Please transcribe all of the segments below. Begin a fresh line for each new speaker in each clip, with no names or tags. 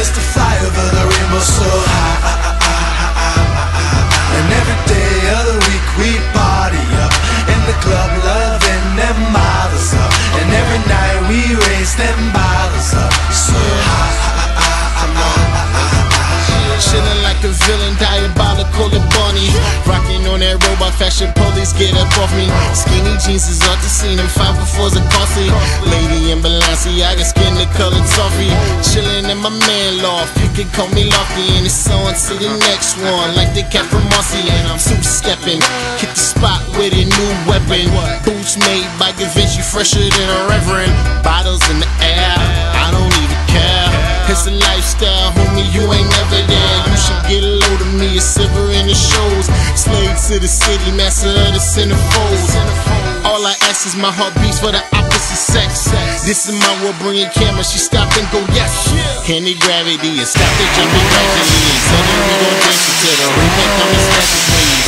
is to fly over the rainbow so high. And every day of the week we party up in the club, loving them models up. And every night we raise them bottles up so high.
Chillin' like a villain, diabolical and bunny. Rocking on that robot fashion, police get up off me. Skinny jeans is off the scene, and 504s are costly. Lady in Balenciaga, skin the color toffee. Chillin' in my man loft, you can call me Lofty. And it's on to the next one, like the cat from Marcy. And I'm two-stepping, hit the spot with a new weapon. Boots made by Givenchy, fresher than a reverend. Bottles in the air, I don't even care. It's a lifestyle, homie, you ain't never there. You should get a load of me, a silver in the shows. Slave to the city, master of the centerfolds. All I ask is my heart beats for the opposite sex. This is my world, bring your camera, she stop and go yes. Handy gravity and stop the jumping gradually. And suddenly we gon' dance until the remake come and snatch his ways.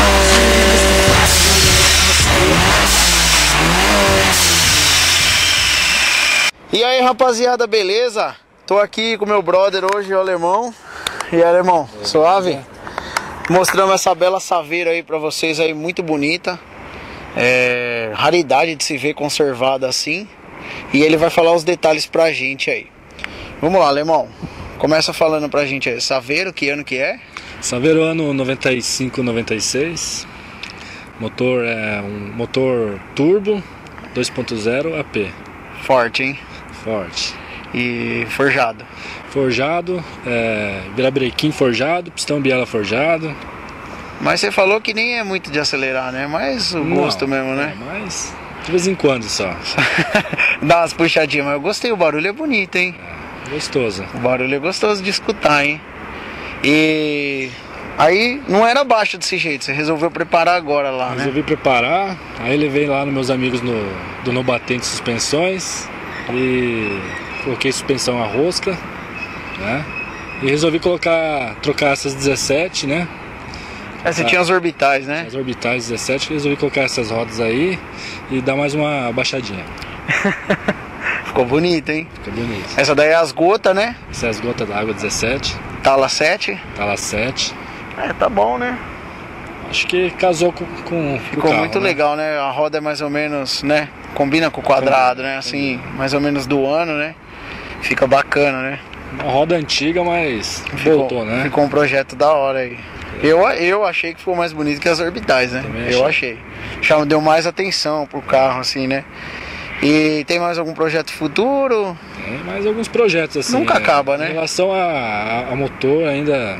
E aí, rapaziada, beleza? Tô aqui com meu brother hoje, o Alemão. E aí, Alemão, suave? Mostrando essa bela saveira aí pra vocês aí, muito bonita. É raridade de se ver conservada assim. E ele vai falar os detalhes pra gente aí. Vamos lá, Alemão. Começa falando pra gente aí, saveiro, que ano que é?
Saveiro ano 95, 96. Motor é um motor turbo 2.0 AP.
Forte, hein?
Forte.
E forjado.
Forjado, virabrequim forjado, pistão biela forjado.
Mas você falou que nem é muito de acelerar, né? Mas o gosto mesmo, né?
Mas de vez em quando só.
Dá umas puxadinhas, mas eu gostei, o barulho é bonito, hein?
Gostoso.
O barulho é gostoso de escutar, hein? E aí não era baixo desse jeito, você resolveu preparar agora lá, né?
Resolvi preparar, aí levei lá nos meus amigos do No Batente Suspensões e coloquei suspensão a rosca, né? E resolvi trocar essas 17, né?
Você tinha as orbitais, né?
As orbitais 17, resolvi colocar essas rodas aí e dar mais uma baixadinha.
Ficou bonito, hein?
Ficou bonito.
Essa daí é as gotas, né?
Essa é as gotas d'água 17.
Tala 7.
Tala 7.
Tá bom, né?
Acho que casou com
Ficou
o carro,
muito legal, né? A roda é mais ou menos, né? Combina com o quadrado, né? Assim, mais ou menos do ano, né? Fica bacana, né?
Uma roda antiga, mas voltou, né?
Ficou um projeto da hora aí. Eu achei que ficou mais bonito que as orbitais, né? Eu achei. Já deu mais atenção pro carro, assim, né? E tem mais algum projeto futuro?
Tem mais alguns projetos, assim.
Nunca acaba, né?
Em relação a motor, ainda...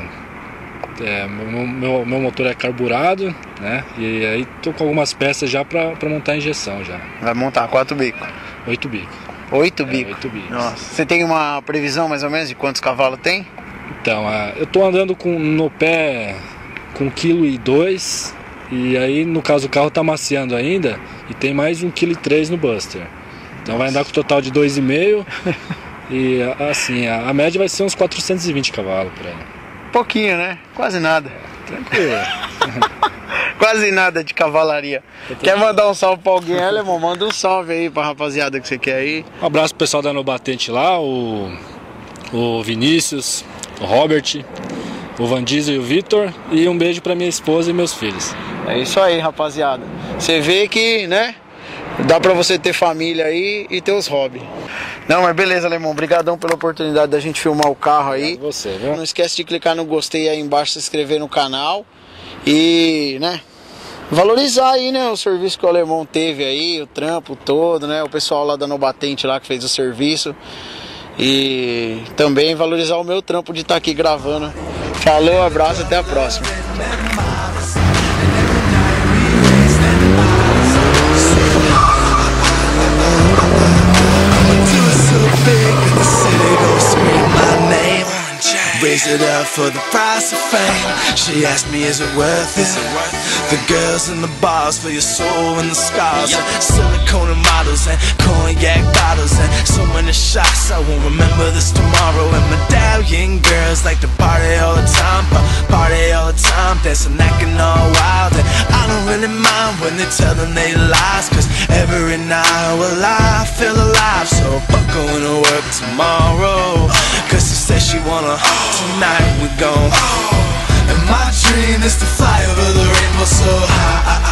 meu motor é carburado, né? E aí tô com algumas peças já pra montar a injeção já.
Vai montar 4 bicos?
8 bicos.
8 bicos?
8 bicos.
Nossa. Você tem uma previsão mais ou menos de quantos cavalos tem?
Então, eu tô andando no pé com 1,2 kg. E aí, no caso, o carro tá maciando ainda e tem mais 1,3 kg no Buster. Então vai andar com um total de 2,5 kg. E assim, a média vai ser uns 420 cavalos por aí.
Pouquinho, né? Quase nada.
Tranquilo.
Quase nada de cavalaria. Quer mandar um salve pra alguém, Alemão? Manda um salve aí pra rapaziada que você quer aí.
Um abraço pro pessoal da No Batente lá, o Vinícius, o Robert, o Van Diesel e o Vitor. E um beijo pra minha esposa e meus filhos.
É isso aí, rapaziada. Você vê que, né? Dá pra você ter família aí e ter os hobbies. Não, mas beleza, Alemão. Obrigadão pela oportunidade da gente filmar o carro aí.
Você, viu?
Não esquece de clicar no gostei aí embaixo, se inscrever no canal. E, né? Valorizar aí, né? O serviço que o Alemão teve aí, o trampo todo, né? O pessoal lá da No Batente lá que fez o serviço. E também valorizar o meu trampo de estar aqui gravando. Falou, abraço, até a próxima.
Raise it up for the price of fame. She asked me, is it worth it? The girls in the bars for your soul and the scars. Silicone models and cognac bottles and so many shots. I won't remember this tomorrow. And medallion girls like to party all the time, party all the time, dancing, acting all wild. And I don't really mind when they tell them they lies, cause every night, well, I feel alive. So buckle into work tomorrow. cause she says she wanna. Tonight we gon'. And my dream is to fly over the rainbow so high.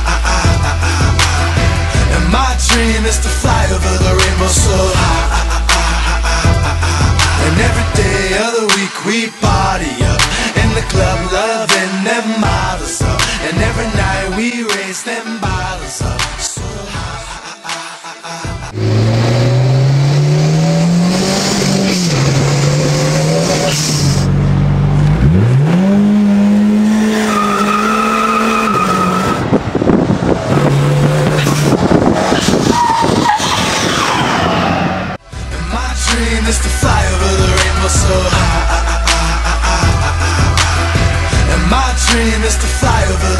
And my dream is to fly over the rainbow so high. And every day of the week we party up in the club, loving them models up. And every night we raise them bottles up so is to fly over the rainbow so high. And my dream is to fly over the